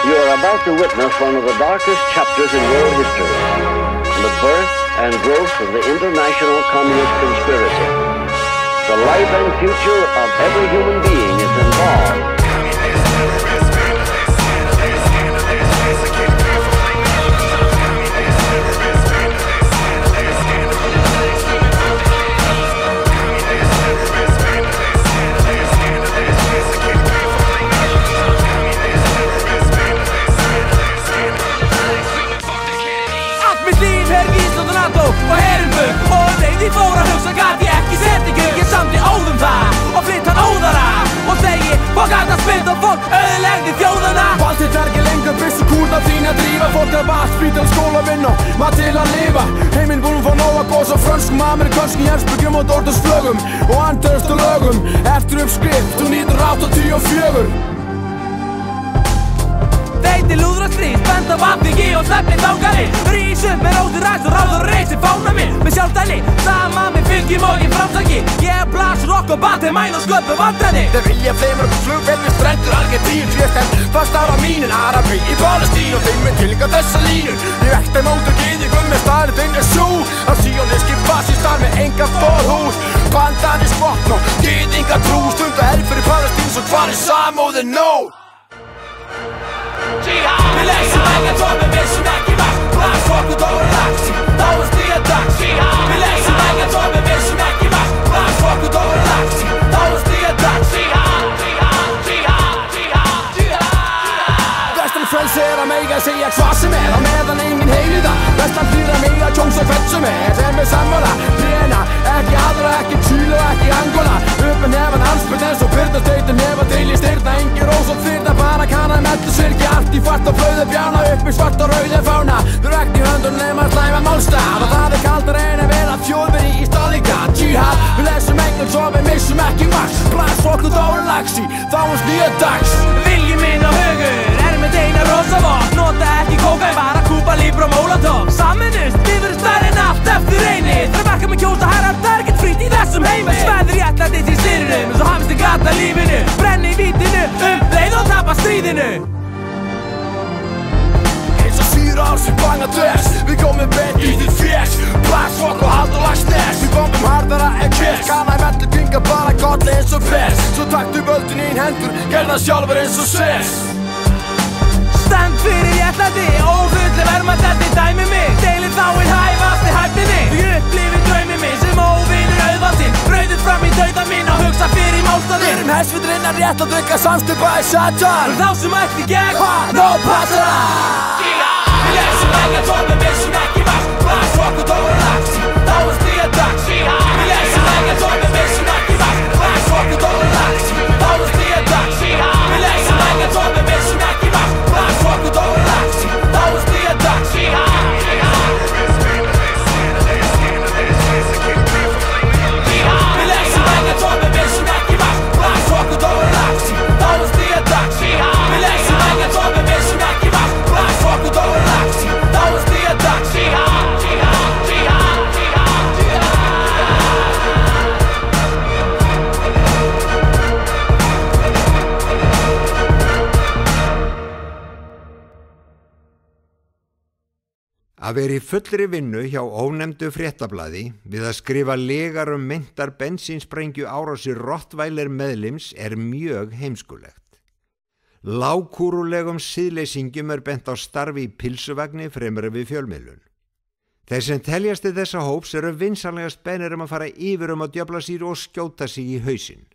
You are about to witness one of the darkest chapters in world history, the birth and growth of the international communist conspiracy. The life and future of every human being is involved. Og herrenbögg og þeim því fór að hugsa gat ég ekki sett ykkur ég samdi óðum það og flytt hann óðara og segi hvað gat að spynt og fólk öðlegði þjóðana Valdið er ekki lengur byssu kúrna þín að drífa fólk er vart spítal skóla vinna maður til að lifa heiminn búin fá nóg að gósa frönskum amerikanskum jensbyggjum og dórdagsflögum og andörstu lögum eftir uppskrift þú nýtur 84 Þeiti lúðra stríð, benda vafningi og stefni þángari Rís upp með róti ræst og ráður og reysi fána minn Með sjálfdæli, sama með fylgjum og ég framsaki Ég blas, rock og bati, mæn og sköpu vandræði Þeir vilja fleimur upp flugvél við strendur Argentín Sést enn fast ára mínin Arabi í Palestín og þeim með tilga þessa línur Ég ekta mótur gyðingum með staðir þinn sú Að síóniski fasistar með enga fórhús Bandanísk vopn og gyðinga trú Stunda helg fyrir Palestín svo hvar er samóðin nóg Við leysum engan tóm, við vissum ekki vakt Blast okkur dóra lags, þá er stíða dags Við leysum engan tóm, við vissum ekki vakt Blast okkur dóra lags, þá er stíða dags Vestan frelsi að mega segja hvað sem á meðan enginn heyri það Vestan flýra mig að kjósa hvert sem sem sammála Brena, ekki aðra, ekki Chile og ekki Angola Upp en hefan anspyrt eins og byrnasteytin Hefa til í styrna, engin rós og þyrna Bara kannan mellu sirki, allt í fart og flöðu bjána Upp í svart og rauði fána Þú rekt í höndun nema slæma málstað Og það kaldar einu vera þjóðveri í staðinga Jihad, við lesum engum svo við missum ekki max Blast okkur dóra lagsi, þá nýja dags Vilji minn og hugur, með eina rosa vopn Nota ekki kóka, bara Kuba, Libra og Molotov Saminust, við verum stærri en allt eftir eini Þegar verka með kjósa herrar, það ekkert frýtt í þessum heimi Sveður réttlætið til styrunum, eins og hamstin gata lífinu Brenni í vítinu, leið og tapa stríðinu Eins og 4 ár sem Bangladesh Við komum beint í þitt fjess Blast, rock og hald og lagsnes Við bombum hardara en kiss Kanna í mellu pinga bara kolli eins og pess Svo taktu völdin í hendur, gerða sjálfur eins og sess Stend fyrir réttlæti, óhulli verðmættætti dæmi mig Deili þáinn hæfasti hæfninni Því upplifi draumi mig sem óvinur auðvaldinn Brauðið fram í dauða mín og hugsa fyrir málstæðin Við erum hestvitrinnar rétt að drukka samstupa í Satan Þá sem ætti gegn, no passara Við lesum engan tóm, við vissum ekki vakt Blast okkur dóra lags, þá er stíða dags Við lesum engan tóm, við vissum ekki vakt Blast okkur dóra lags, þá er stíða dags Við lesum engan tóm, við vissum ekki vakt Blast okkur dóra lags, þá er stíða dags Við lesum engan tóm, við vissum ekki vakt Blast okkur dóra lags, þá er stíða dags Við lesum engan tóm, við vissum ekki vakt Blast okkur dóra lags, þá er stíða dags Að vera í fullri vinnu hjá ónefndu fréttablaði við að skrifa legar meintar bensínsprengju árásir Rottweiler meðlims mjög heimskulegt. Lágkúrulegum siðleysingjum bent á starfi í pilsuvagni fremur við fjölmiðlun. Þeir sem teljast til þessa hóps vinsamlegast beinir að fara yfir að djöfla sér og skjóta sig í hausinn.